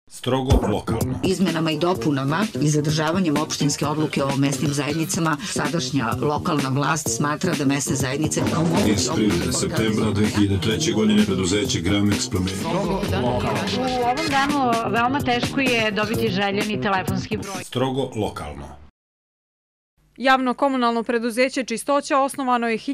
Strogo lokalno. Izmenama i dopunama i zadržavanjem opštinske odluke o mesnim zajednicama, sadašnja lokalna vlast smatra da mesne zajednice Iz 1. septembra 2003. godine preduzeće Gramex promenilo. U ovom danu veoma teško je dobiti željeni telefonski broj. Strogo lokalno. Javno komunalno preduzeće Čistoća osnovano je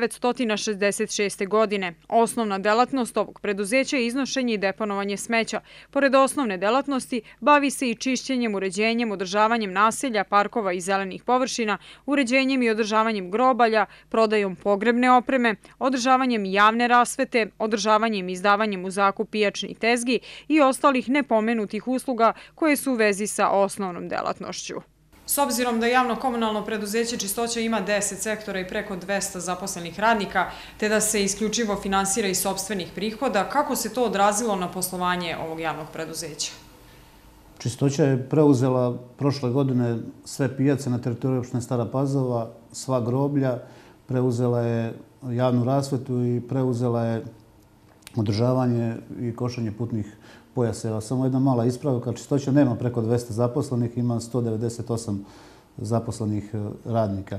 1966. godine. Osnovna delatnost ovog preduzeća je iznošenje i deponovanje smeća. Pored osnovne delatnosti, bavi se i čišćenjem, uređenjem, održavanjem naselja, parkova i zelenih površina, uređenjem i održavanjem grobalja, prodajom pogrebne opreme, održavanjem javne rasvete, održavanjem i izdavanjem u zakup pijačnih tezgi i ostalih nepomenutih usluga koje su u vezi sa osnovnom delatnošću. S obzirom da javno komunalno preduzeće Čistoća ima 10 sektora i preko 200 zaposlenih radnika, te da se isključivo finansira iz sopstvenih prihoda, kako se to odrazilo na poslovanje ovog javnog preduzeća? Čistoća je preuzela prošle godine sve pijace na teritoriju opštine Stara Pazova, sva groblja, preuzela je javnu rasvetu i preuzela je održavanje i košanje putnih pojaseva. Samo jedna mala ispravka, Čistoća nema preko 200 zaposlenih, ima 198 zaposlenih radnika.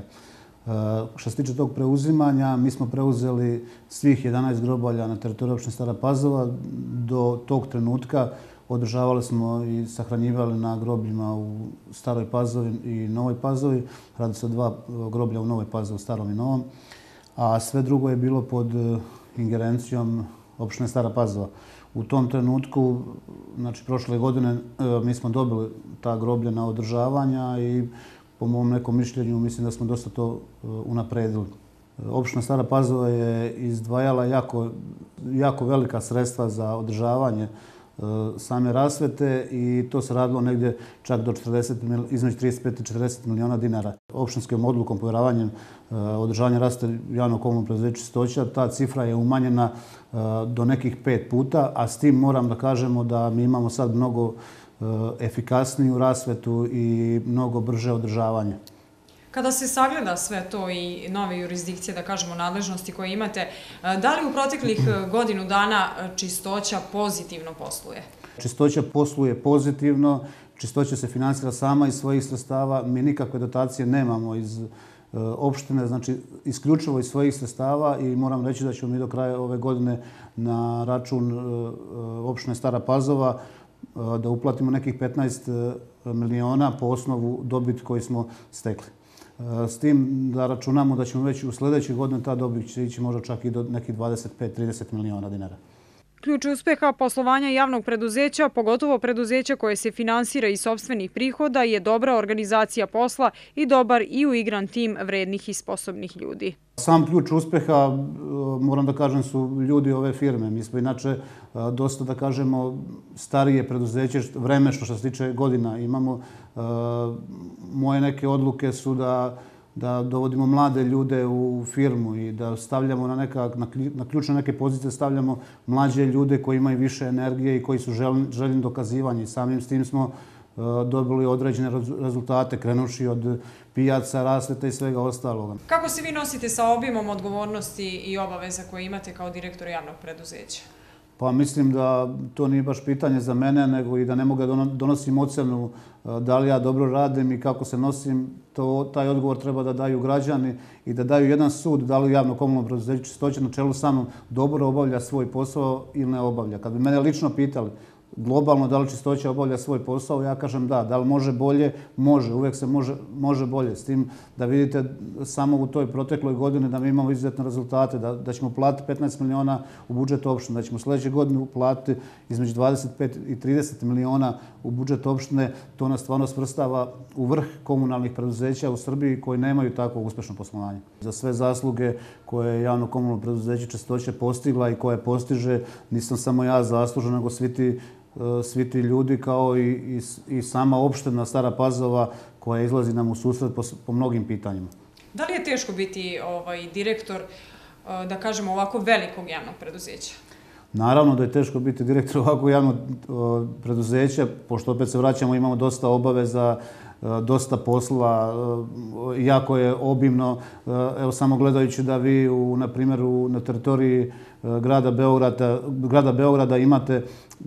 Što se tiče tog preuzimanja, mi smo preuzeli svih 11 grobalja na teritoriju opštine Stara Pazova. Do tog trenutka održavali smo i sahranjivali na grobljima u Staroj Pazovi i Novoj Pazovi. Radi se o 2 groblja u Novoj Pazovi, Starom i Novom. A sve drugo je bilo pod ingerencijom opštine Stara Pazova. U tom trenutku, znači prošle godine, mi smo dobili ta groblja na održavanja i po mom nekom mišljenju mislim da smo dosta to unapredili. Opština Stara Pazova je izdvajala jako velika sredstva za održavanje same rasvete i to se radilo negdje čak do između 35 i 40 miliona dinara. Opštinskom odlukom, povjeravanjem održavanja rasvete javnog komunalnog preduzeća Čistoća, ta cifra je umanjena do nekih 5 puta, a s tim moram da kažemo da mi imamo sad mnogo efikasniju rasvetu i mnogo brže održavanje. Kada se sagleda sve to i nove jurisdikcije, da kažemo, nadležnosti koje imate, da li u proteklih godinu dana Čistoća pozitivno posluje? Čistoća posluje pozitivno, Čistoća se finansira sama iz svojih sredstava, mi nikakve dotacije nemamo iz opštine, znači isključivo iz svojih sredstava i moram reći da ćemo mi do kraja ove godine na račun opštine Stara Pazova da uplatimo nekih 15 miliona po osnovu dobit koji smo stekli. S tim da računamo da ćemo već u sljedećoj godini ta dobit će ići možda čak i do nekih 25-30 miliona dinara. Ključ uspeha poslovanja javnog preduzeća, pogotovo preduzeća koje se finansira iz sopstvenih prihoda, je dobra organizacija posla i dobar i uigran tim vrednih i sposobnih ljudi. Sam ključ uspeha, moram da kažem, su ljudi ove firme. Mi smo inače dosta, da kažemo, starije preduzeće, vreme što se tiče godina imamo. Moje neke odluke su da dovodimo mlade ljude u firmu i da stavljamo na ključne neke pozicije stavljamo mlađe ljude koji imaju više energije i koji su željni dokazivanja. I samim s tim smo dobili određene rezultate, krenuši od pijaca, rasvete i svega ostaloga. Kako se vi nosite sa obimom odgovornosti i obaveza koje imate kao direktor javnog preduzeća? Pa mislim da to nije baš pitanje za mene, nego i da ne mogu da donosim ocenu da li ja dobro radim i kako se nosim. Taj odgovor treba da daju građani i da daju jedan sud da li javno komunalno preduzeće Čistoća na čelu sa mnom dobro obavlja svoj posao ili ne obavlja. Kad bi mene lično pitali globalno da li Čistoća obavlja svoj posao, ja kažem da. Da li može bolje? Može. Uvijek se može bolje. S tim da vidite samo u toj protekloj godini da mi imamo izuzetne rezultate, da ćemo platiti 15 miliona u budžet opštine, da ćemo sljedeće godine platiti između 25 i 30 miliona u budžet opštine. To nas stvarno svrstava u vrh komunalnih preduzeća u Srbiji koji nemaju tako uspešno poslovanje. Za sve zasluge koje je javno komunalno preduzeće Čistoća postigla i koje postiže, nisam samo ja zaslužen, nego svi ti ljudi kao i sama opština Stara Pazova koja izlazi nam u susret po mnogim pitanjima. Da li je teško biti direktor, da kažemo, ovako velikog javnog preduzeća? Naravno da je teško biti direktor ovako javnog preduzeća, pošto opet se vraćamo, imamo dosta obaveza, dosta posla, jako je obimno. Evo samo gledajući da vi, na primjer, na teritoriji grada Beograda imate,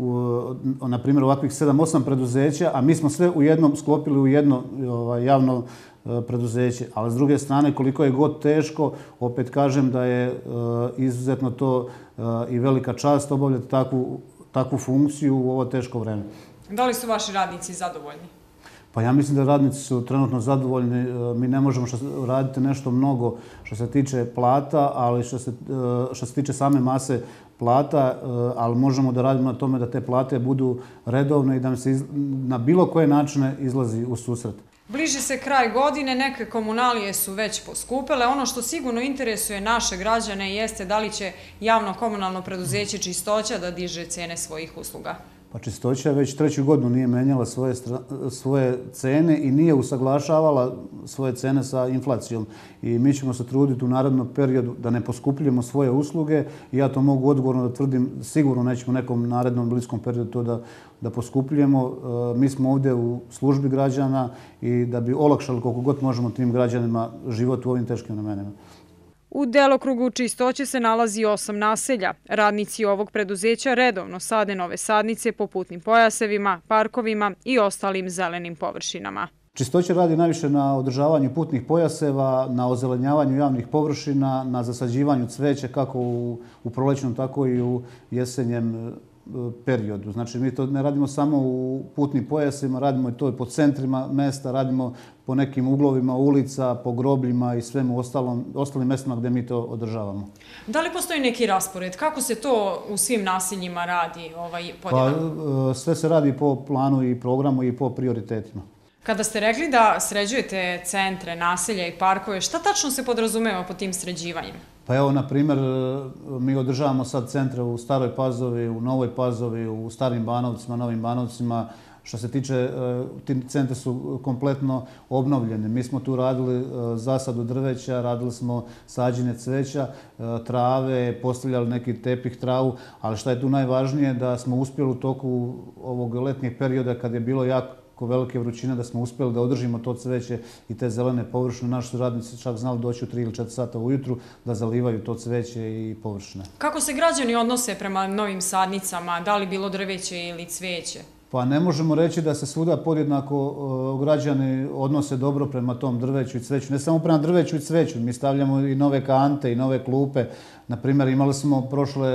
na primjer, ovakvih 7-8 preduzeća, a mi smo sve sklopili u jedno javno preduzeće. Ali s druge strane, koliko je god teško, opet kažem da je izuzetno to i velika čast obavljati takvu funkciju u ovo teško vreme. Da li su vaši radnici zadovoljni? Pa ja mislim da radnici su trenutno zadovoljni. Mi ne možemo raditi nešto mnogo što se tiče plata, ali što se tiče same mase plata, ali možemo da radimo na tome da te plate budu redovne i da se na bilo koje načine izlazi u susret. Bliži se kraj godine, neke komunalije su već poskupele. Ono što sigurno interesuje naše građane jeste da li će javno komunalno preduzeće Čistoća da diže cene svojih usluga. Pa Čistoća već 3. godinu nije menjala svoje cene i nije usaglašavala svoje cene sa inflacijom. I mi ćemo se truditi u narednom periodu da ne poskupljujemo svoje usluge i ja to mogu odgovorno da tvrdim, sigurno nećemo u nekom narednom bliskom periodu to da poskupljujemo. Mi smo ovdje u službi građana i da bi olakšali koliko god možemo tim građanima život u ovim teškim vremenima. U delokrugu Čistoće se nalazi 8 naselja. Radnici ovog preduzeća redovno sade nove sadnice po putnim pojasevima, parkovima i ostalim zelenim površinama. Čistoća radi najviše na održavanju putnih pojaseva, na ozelenjavanju javnih površina, na zasađivanju cveća kako u prolećnom, tako i u jesenjem periodu. Znači, mi to ne radimo samo u putnim pojasima, radimo i to po centrima mesta, radimo po nekim uglovima ulica, po grobljima i svemu ostalim mestima gdje mi to održavamo. Da li postoji neki raspored? Kako se to u svim naseljima radi podjela? Pa, sve se radi po planu i programu i po prioritetima. Kada ste rekli da sređujete centre, naselja i parkove, šta tačno se podrazumeva pod tim sređivanjem? Pa evo, na primjer, mi održavamo sad centre u Staroj Pazovi, u Novoj Pazovi, u Starim Banovcima, Novim Banovcima. Što se tiče, ti centri su kompletno obnovljeni. Mi smo tu radili zasadu drveća, radili smo sađenje cveća, trave, postavljali neki tepih, travu, ali što je tu najvažnije, da smo uspjeli u toku ovog letnjeg perioda kad je bilo jako velike vrućine, da smo uspjeli da održimo to cveće i te zelene površine. Naši su radnici čak znali doći u 3 ili 4 sata ujutru da zalivaju to cveće i površine. Kako se građani odnose prema novim sadnicama, da li bilo drveće ili cveće? Pa ne možemo reći da se svuda podjednako građani odnose dobro prema tom drveću i cveću. Ne samo prema drveću i cveću, mi stavljamo i nove kante i nove klupe. Naprimjer, imali smo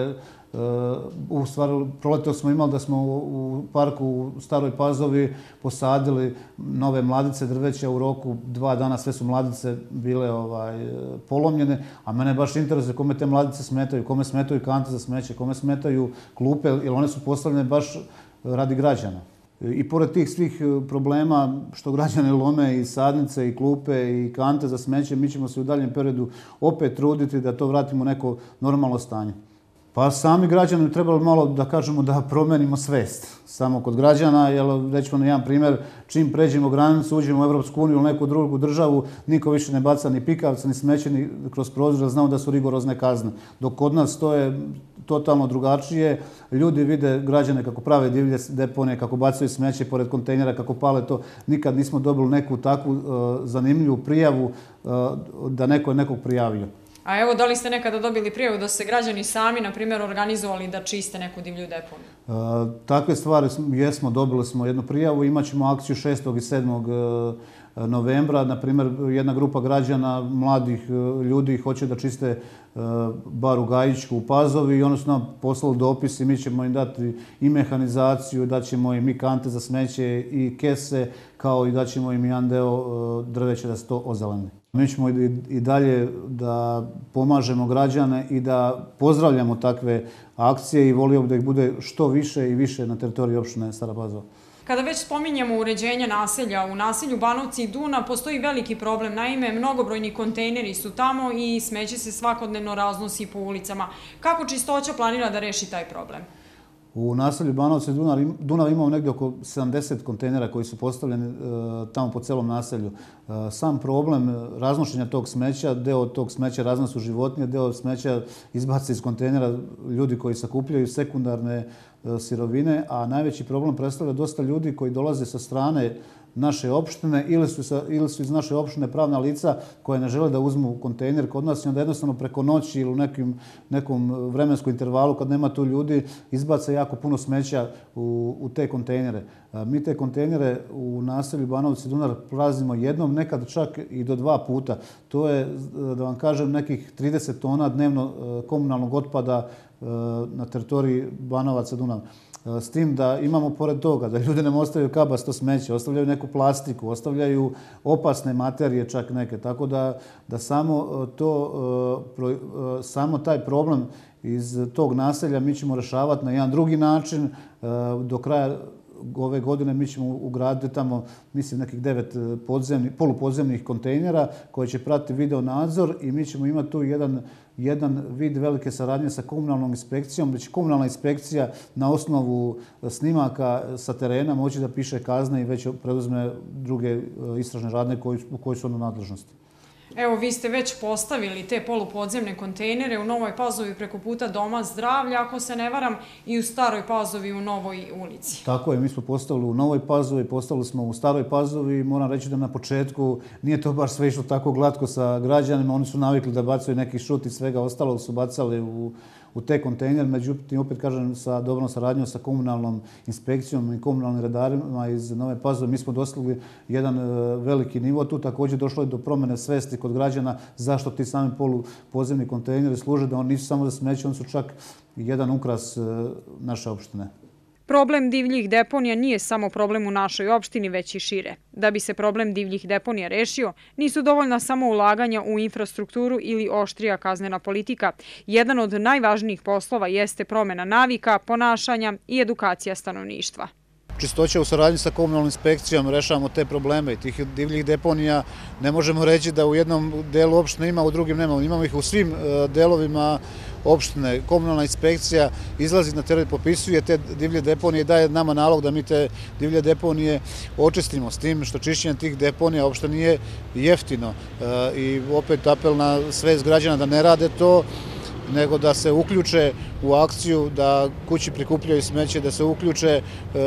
proletio smo imali da smo u parku u Staroj Pazovi posadili nove mladice drveća u roku 2 dana, sve su mladice bile polomljene, a mene baš interesuje kome te mladice smetaju, kome smetaju kante za smeće, kome smetaju klupe, jer one su postavljene baš radi građana. I pored tih svih problema što građani lome i sadnice i klupe i kante za smeće, mi ćemo se u daljem periodu opet truditi da to vratimo u neko normalno stanje. Pa sami građani bi trebali malo da kažemo da promenimo svest samo kod građana, jer rećemo na jedan primjer, čim pređemo granicu, uđemo u Evropsku uniju ili neku drugu državu, niko više ne baca ni pikavca, ni smeće, ni kroz prozor, znamo da su rigorozne kazne. Dok kod nas to je totalno drugačije, ljudi vide građane kako prave divlje deponije, kako bacaju smeće pored kontejnera, kako pale to. Nikad nismo dobili neku takvu zanimljivu prijavu da neko je nekog prijavio. A evo, da li ste nekada dobili prijavu da se građani sami, na primjer, organizovali da čiste neku divlju deponiju? Takve stvari jesmo, dobili smo jednu prijavu, imat ćemo akciju 6. i 7. novembra. Na primjer, jedna grupa građana, mladih ljudi, hoće da čiste bar u Gajićku u Pazovi i oni su nam poslali dopis i mi ćemo im dati i mehanizaciju, daćemo im i kante za smeće i kese, kao i daćemo im jedan deo drveća da se to ozeleni. Mi ćemo i dalje da pomažemo građane i da pozdravljamo takve akcije i volio bih da ih bude što više i više na teritoriji opštine Stara Pazova. Kada već spominjemo uređenje naselja, u naselju Banovci i Duna postoji veliki problem. Naime, mnogobrojni kontejneri su tamo i smeće se svakodnevno raznosi po ulicama. Kako Čistoća planira da reši taj problem? U naselju Banovci Dunav imamo negdje oko 70 kontejnera koji su postavljeni tamo po celom naselju. Sam problem raznošenja tog smeća, deo tog smeća raznosu životinje, deo smeća izbace iz kontejnera ljudi koji sakupljaju sekundarne sirovine, a najveći problem predstavlja dosta ljudi koji dolaze sa strane naše opštine ili su iz naše opštine pravna lica koje ne žele da uzmu kontejner kod nas i onda jednostavno preko noći ili u nekom vremenskom intervalu kad nema tu ljudi izbaca jako puno smeća u te kontejnere. Mi te kontejnere u naselju Banovci Dunar prazimo jednom, nekad čak i do 2 puta. To je, da vam kažem, nekih 30 tona dnevno komunalnog otpada na teritoriji Banovaca Dunav. S tim da imamo pored toga da ljudi nam ostavljaju kabasto smeće, ostavljaju neku plastiku, ostavljaju opasne materije čak neke. Tako da samo taj problem iz tog naselja mi ćemo rešavati na jedan drugi način. Do kraja ove godine mi ćemo ugraditi tamo, mislim, nekih 9 polupodzemnih kontejnera koje će pratiti video nadzor i mi ćemo imati tu jedan vid velike saradnje sa komunalnom inspekcijom, gdje će komunalna inspekcija na osnovu snimaka sa terena moći da piše kazne i već preduzme druge istražne radnje u kojoj su ono nadležnosti. Evo, vi ste već postavili te polupodzemne kontejnere u Novoj Pazovi preko puta Doma zdravlja, ako se ne varam, i u Staroj Pazovi u Novoj ulici. Tako je, mi smo postavili u Novoj Pazovi, postavili smo u Staroj Pazovi i moram reći da na početku nije to baš sve išlo tako glatko sa građanima. Oni su navikli da bacaju neki šut i svega ostalo su bacali u te kontejner. Međutim, opet kažem, sa dobrom saradnjom sa komunalnom inspekcijom i komunalnim redarima iz Nove Pazove, mi smo dostigli jedan veliki nivo. Tu također došlo je do promjene svesti kod građana zašto ti sami polupodzemni kontejneri služe, da oni nisu samo za smeće, oni su čak jedan ukras naše opštine. Problem divljih deponija nije samo problem u našoj opštini, već i šire. Da bi se problem divljih deponija rešio, nisu dovoljna samo ulaganja u infrastrukturu ili oštrija kaznena politika. Jedan od najvažnijih poslova jeste promjena navika, ponašanja i edukacija stanovništva. Čistoća u saradnji sa komunalnom inspekcijom rešavamo te probleme i tih divljih deponija. Ne možemo reći da u jednom delu opštine ima, u drugim nema. Imamo ih u svim delovima opštine. Komunalna inspekcija izlazi na teren, popisuje te divlje deponije i daje nama nalog da mi te divlje deponije očistimo. S tim što čišćenje tih deponija uopšte nije jeftino. I opet apel na svest građana da ne rade to, nego da se uključe u akciju, da kući prikupljaju smeće, da se uključe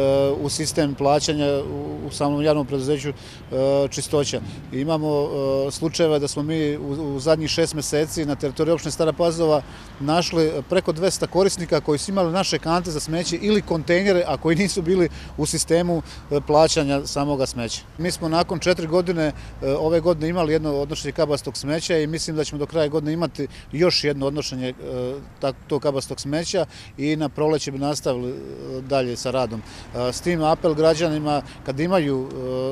u sistem plaćanja u samom javnom preduzeću Čistoća. Imamo slučajeva da smo mi u zadnjih 6 meseci na teritoriji opštine Stara Pazova našli preko 200 korisnika koji su imali naše kante za smeće ili kontejnere, a koji nisu bili u sistemu plaćanja samoga smeća. Mi smo nakon 4 godine ove godine imali jedno odnošenje kabastog smeća i mislim da ćemo do kraja godine imati još jedno odnošenje tog kabastog smeća i na proleće bi nastavili dalje sa radom. S tim apel građanima kad imaju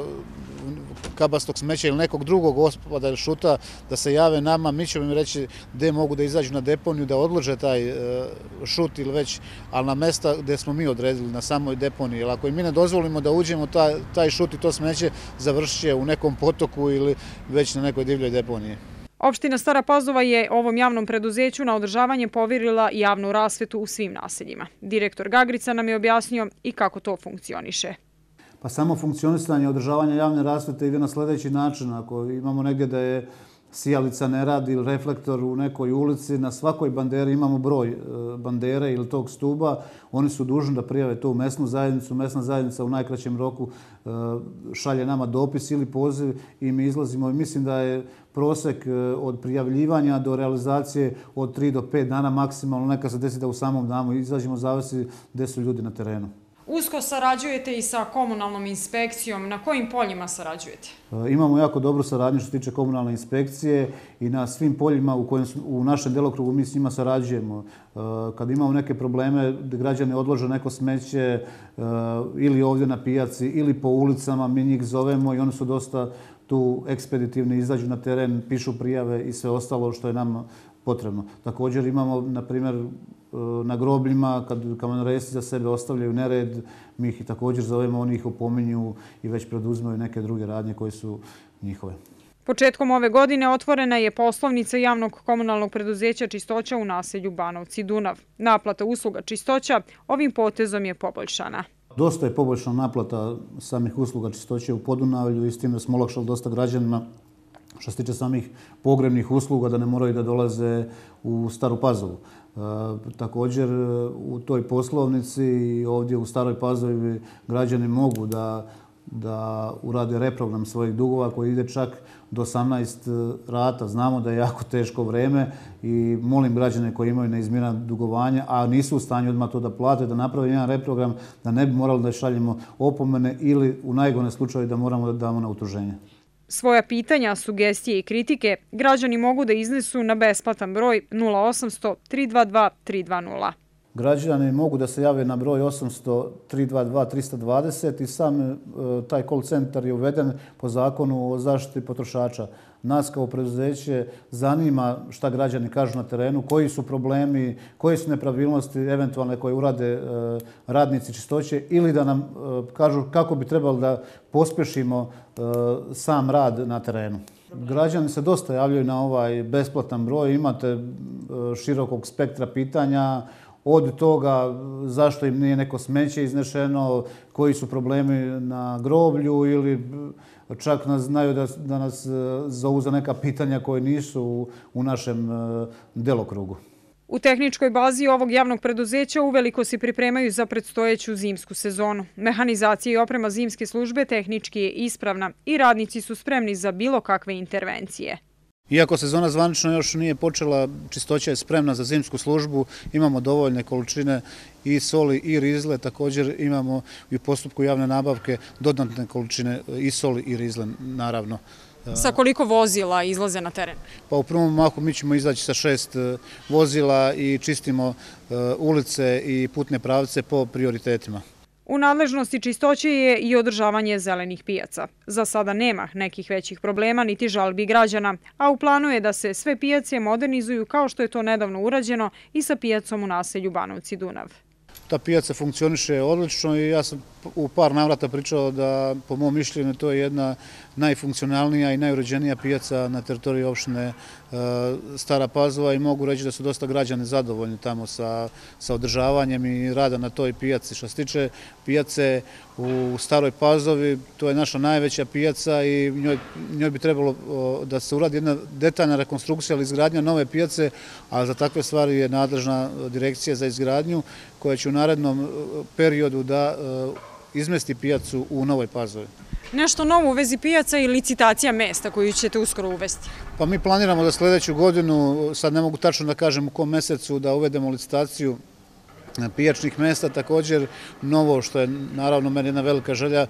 kabastog smeća ili nekog drugog otpada ili šuta da se jave nama, mi ćemo im reći gde mogu da izađu na deponiju, da odlože taj šut ili već, ali na mesta gde smo mi odredili na samoj deponiji. Jer ako im mi ne dozvolimo da uđemo taj šut i to smeće, završit će u nekom potoku ili već na nekoj divljoj deponiji. Opština Stara Pazova je ovom javnom preduzeću na održavanje poverila javnu rasvetu u svim naseljima. Direktor Gagrica nam je objasnio i kako to funkcioniše. Pa samo funkcionisanje održavanja javne rasvete ide na sljedeći način. Ako imamo negdje da je sijalica ne radi ili reflektor u nekoj ulici, na svakoj banderi imamo broj bandere ili tog stuba. Oni su dužni da prijave to u mesnu zajednicu. Mesna zajednica u najkraćem roku šalje nama dopis ili poziv i mi izlazimo. Mislim da je prosek od prijavljivanja do realizacije od 3 do 5 dana maksimalno. Neka se desi da u samom danu izađemo, zavisi gde su ljudi na terenu. Usko sarađujete i sa komunalnom inspekcijom. Na kojim poljima sarađujete? Imamo jako dobru saradnju što se tiče komunalne inspekcije i na svim poljima u našem delokrugu mi s njima sarađujemo. Kad imamo neke probleme gdje građani odlože neko smeće ili ovdje na pijaci ili po ulicama, mi njih zovemo i oni su dosta tu ekspeditivni, izađu na teren, pišu prijave i sve ostalo što je nam potrebno. Također imamo, na primjer, na grobljima, kad kamenoresti za sebe ostavljaju nered, mi ih i također zovemo, oni ih opominju i već preduzimaju neke druge radnje koje su njihove. Početkom ove godine otvorena je poslovnica javnog komunalnog preduzeća Čistoća u naselju Banovci Dunav. Naplata usluga čistoća ovim potezom je poboljšana. Dosta je poboljšana naplata samih usluga čistoće u Podunavlju i s tim da smo olakšali dosta građanima što se tiče samih pogrebnih usluga da ne moraju da dolaze u Staru Pazovu. Također u toj poslovnici i ovdje u Staroj Pazovi građani mogu da urade reprogram svojih dugova koji ide čak do 18 rata. Znamo da je jako teško vreme i molim građane koji imaju neizmirena dugovanja, a nisu u stanju odmah to da plate, da naprave jedan reprogram, da ne bi morali da šaljemo opomene ili u najgore slučaju da moramo da damo na utuženje. Svoja pitanja, sugestije i kritike građani mogu da iznesu na besplatan broj 0800 322 320. Građani mogu da se jave na broj 800 322 320 i sam taj call centar je uveden po zakonu o zaštiti potrošača. Nas kao preduzeće zanima šta građani kažu na terenu, koji su problemi, koje su nepravilnosti eventualne koje urade radnici čistoće ili da nam kažu kako bi trebalo da pospešimo sam rad na terenu. Građani se dosta javljaju na ovaj besplatan broj, imate širokog spektra pitanja, od toga zašto im nije neko smeće iznešeno, koji su problemi na groblju ili čak nas znaju da nas zovu za neka pitanja koje nisu u našem delokrugu. U tehničkoj bazi ovog javnog preduzeća uveliko se pripremaju za predstojeću zimsku sezonu. Mehanizacija i oprema zimske službe tehnički je ispravna i radnici su spremni za bilo kakve intervencije. Iako sezona zvanično još nije počela, čistoća je spremna za zimsku službu, imamo dovoljne količine i soli i rizle, također imamo i u postupku javne nabavke dodatne količine i soli i rizle, naravno. Sa koliko vozila izlaze na teren? Pa u prvom mahu mi ćemo izaći sa 6 vozila i čistimo ulice i putne pravce po prioritetima. U nadležnosti čistoće je i održavanje zelenih pijaca. Za sada nema nekih većih problema niti žalbi građana, a u planu je da se sve pijace modernizuju kao što je to nedavno urađeno i sa pijacom u naselju Banovci Dunav. Ta pijaca funkcioniše odlično i ja sam u par navrata pričao da po mom mišljenju to je jedna najfunkcionalnija i najuređenija pijaca na teritoriji opštine Stara Pazova i mogu reći da su dosta građani zadovoljni tamo sa održavanjem i rada na toj pijaci. Što se tiče pijace u Staroj Pazovi, to je naša najveća pijaca i njoj bi trebalo da se uradi jedna detaljna rekonstrukcija ili izgradnja nove pijace, a za takve stvari je nadležna direkcija za izgradnju koja će u narednom periodu da izmesti pijacu u Novoj Pazovi. Nešto novo u vezi pijaca i licitacija mesta koju ćete uskoro uvesti? Pa mi planiramo da sljedeću godinu, sad ne mogu tačno da kažem u kom mesecu, da uvedemo licitaciju pijačnih mesta. Također novo, što je naravno meni jedna velika želja,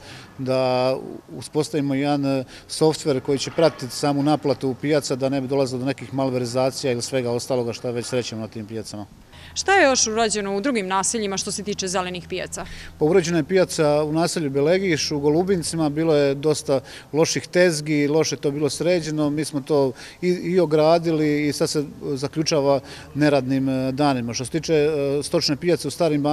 da uspostavimo jedan softver koji će pratiti samu naplatu pijaca da ne bi dolazilo do nekih malverizacija ili svega ostaloga što već srećemo na tim pijacama. Šta je još urađeno u drugim naseljima što se tiče zelenih pijaca? Pa urađena je pijaca u naselju Belegiš, u Golubincima, bilo je dosta loših tezgi, loše to bilo sređeno, mi smo to i ogradili i sad se zaključava neradnim danima. Što se tiče stočne pijace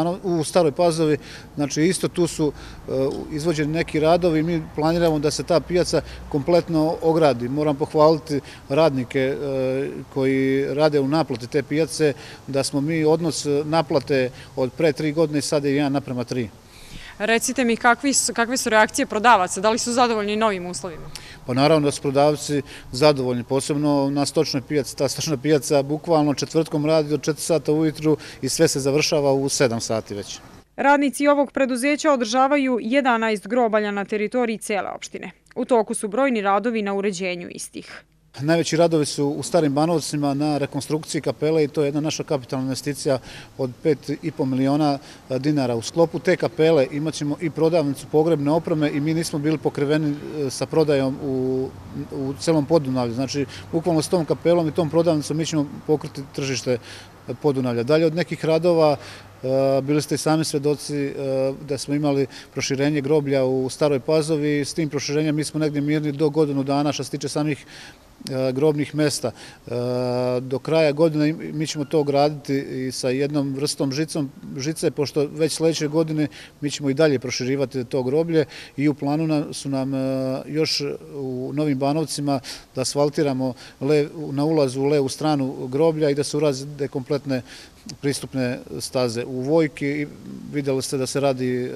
u Staroj Pazovi, znači isto tu su izvođeni neki radovi i mi planiramo da se ta pijaca kompletno ogradi. Moram pohvaliti radnike koji rade u naplati te pijace, da smo mi odnos naplate od pre 3 godine i sada je 1:3. Recite mi kakve su reakcije prodavaca, da li su zadovoljni novim uslovima? Pa naravno da su prodavci zadovoljni, posebno na stočnoj pijaci. Ta stočna pijaca bukvalno četvrtkom radi do 4 sata ujutru i sve se završava u 7 sati već. Radnici ovog preduzeća održavaju 11 grobalja na teritoriji cele opštine. U toku su brojni radovi na uređenju istih. Najveći radovi su u Starim Banovcima na rekonstrukciji kapele i to je jedna naša kapitalna investicija od 5,5 miliona dinara. U sklopu te kapele imat ćemo i prodavnicu pogrebne opreme i mi nismo bili pokriveni sa prodajom u celom Podunavlju. Znači, bukvalno s tom kapelom i tom prodavnicom mi ćemo pokriti tržište Podunavlja. Dalje od nekih radova bili ste i sami svedoci da smo imali proširenje groblja u Staroj Pazovi. S tim proširenjem mi smo negdje mirni do godinu dana što se tiče samih grobnih mesta. Do kraja godine mi ćemo to graditi i sa jednom vrstom žice, pošto već sledeće godine mi ćemo i dalje proširivati to groblje i u planu su nam još u Novim Banovcima da asfaltiramo na ulazu u levu stranu groblja i da se urade kompletne pristupne staze. U Vojki vidjeli ste da se radi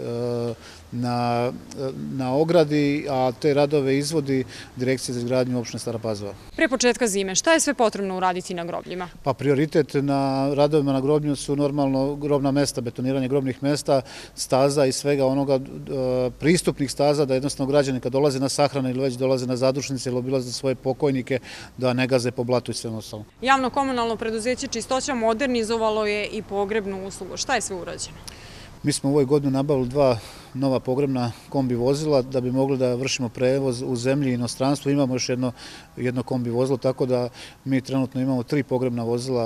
na ogradi, a te radove izvodi Direkcija za izgradnju opštine Stara Pazova. Pre početka zime, šta je sve potrebno uraditi na grobljima? Pa prioritet na radovima na groblju su normalno grobna mesta, betoniranje grobnih mesta, staza i svega onoga, pristupnih staza, da jednostavno građani kad dolaze na sahrane ili već dolaze na zadušnice ili obilaze svoje pokojnike, da ne gaze po blatu i sve ostalo. Javno komunalno preduzeće Čistoća modernizovalo je i pogrebnu uslugu. Šta je sve urađeno? Mi smo u ovoj godini nabavili 2 nova pogrebna kombi vozila da bi mogli da vršimo prevoz u zemlji i inostranstvu. Imamo još jedno kombi vozilo, tako da mi trenutno imamo 3 pogrebna vozila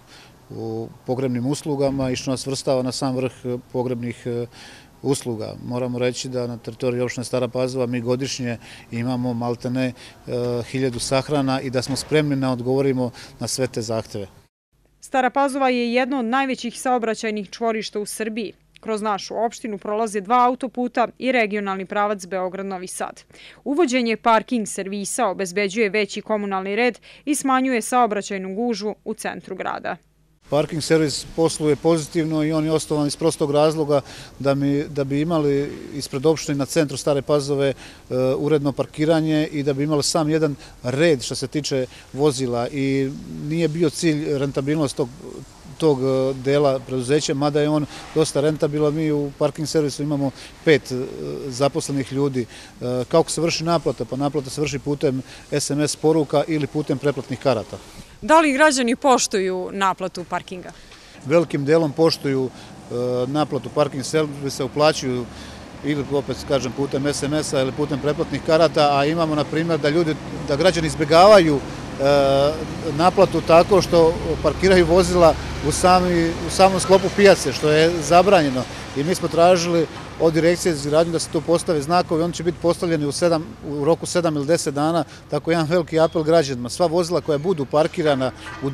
u pogrebnim uslugama i što nas vrstava na sam vrh pogrebnih usluga. Moramo reći da na teritoriji opštine Stara Pazova mi godišnje imamo maltene 1000 sahrana i da smo spremni da odgovorimo na sve te zahteve. Stara Pazova je jedno od najvećih saobraćajnih čvorišta u Srbiji. Kroz našu opštinu prolaze 2 autoputa i regionalni pravac Beograd-Novi Sad. Uvođenje parking servisa obezbeđuje veći komunalni red i smanjuje saobraćajnu gužvu u centru grada. Parking servis posluje pozitivno i on je osnovan iz prostog razloga da bi imali ispred opštine na centru Stare Pazove uredno parkiranje i da bi imali sam jedan red što se tiče vozila i nije bio cilj rentabilnost tog dela preduzeća, mada je on dosta rentabilan. Mi u parking servisu imamo 5 zaposlenih ljudi. Kako se vrši naplata? Pa naplata se vrši putem SMS poruka ili putem preplatnih karata. Da li građani poštuju naplatu parkinga? Velikim delom poštuju naplatu parking servisa, uplaćuju ili opet kažem putem SMS-a ili putem preplatnih karata, a imamo na primjer da građani izbjegavaju naplatu tako što parkiraju vozila u samom sklopu pijace, što je zabranjeno. I mi smo tražili od Direkcije za izgradnju da se tu postave znakovi, oni će biti postavljeni u roku 7 ili 10 dana, tako jedan veliki apel građanima. Sva vozila koja budu parkirana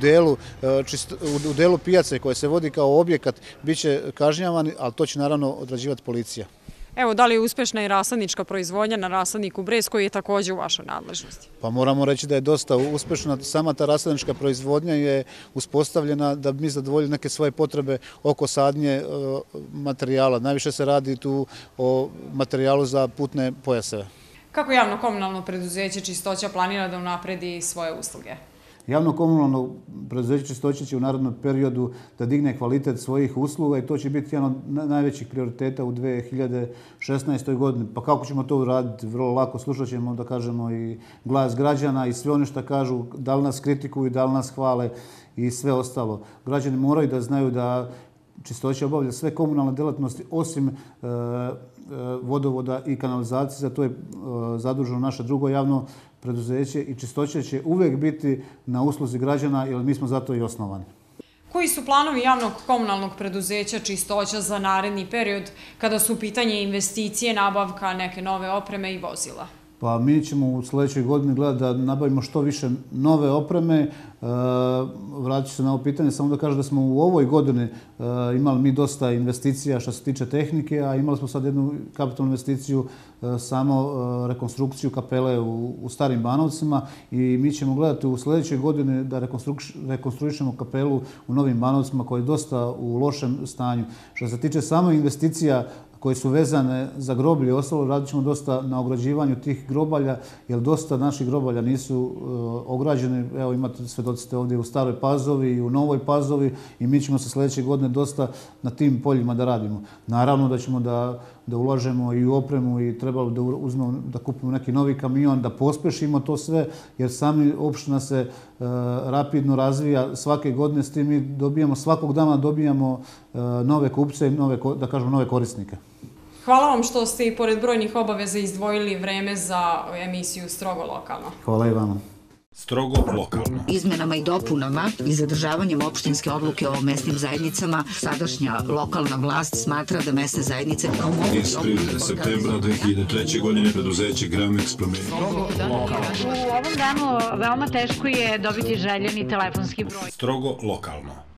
u delu pijace koje se vodi kao objekat bit će kažnjavani, ali to će naravno odrađivati policija. Evo, da li je uspešna i rasadnička proizvodnja na rasadniku Brez koji je također u vašoj nadležnosti? Pa moramo reći da je dosta uspešna. Sama ta rasadnička proizvodnja je uspostavljena da bi mi zadovoljili neke svoje potrebe oko sadnje materijala. Najviše se radi tu o materijalu za putne pojaseve. Kako javno komunalno preduzeće Čistoća planira da unapredi svoje usluge? Javno komunalno preduzeće Čistoća će u narednom periodu da digne kvalitet svojih usluga i to će biti jedan od najvećih prioriteta u 2016. godini. Pa kako ćemo to uraditi? Vrlo lako, slušat ćemo da kažemo i glas građana i sve one što kažu, da li nas kritikuju, da li nas hvale i sve ostalo. Građani moraju da znaju da Čistoća obavlja sve komunalne delatnosti osim vodovoda i kanalizacije, za to je zaduženo naše drugo javno preduzeće i Čistoća će uvek biti na usluzi građana jer mi smo zato i osnovani. Koji su planovi javnog komunalnog preduzeća Čistoća za naredni period kada su u pitanje investicije, nabavka neke nove opreme i vozila? Pa mi ćemo u sledećoj godini gledati da nabavimo što više nove opreme. Vratit ću se na ovo pitanje, samo da kažem da smo u ovoj godini imali mi dosta investicija što se tiče tehnike, a imali smo sad jednu kapitalnu investiciju, samo rekonstrukciju kapele u Starim Banovcima i mi ćemo gledati u sledećoj godini da rekonstruišemo kapelu u Novim Banovcima koja je dosta u lošem stanju. Što se tiče samo investicija koje su vezane za groblje i ostalo, radit ćemo dosta na ograđivanju tih grobalja, jer dosta naših grobalja nisu ograđene. Evo imate svedoci ovdje u Staroj Pazovi i u Novoj Pazovi i mi ćemo se sledeće godine dosta na tim poljima da radimo. Naravno da ćemo da ulažemo i u opremu i trebalo da kupimo neki novi kamion, da pospešimo to sve, jer sami opština se rapidno razvija svake godine, s tim mi dobijamo, svakog dana dobijamo nove kupce i da kažemo nove korisnike. Hvala vam što ste i pored brojnih obaveza izdvojili vreme za emisiju Strogo lokalno. Hvala i vama. Strogo lokalno. Izmenama i dopunama i zadržavanjem opštinske odluke o mesnim zajednicama, sadašnja lokalna vlast smatra da mesne zajednice Iz privrede septembra 2003. godine preduzeće Gramex promenilo. U ovom danu veoma teško je dobiti željeni telefonski broj. Strogo lokalno.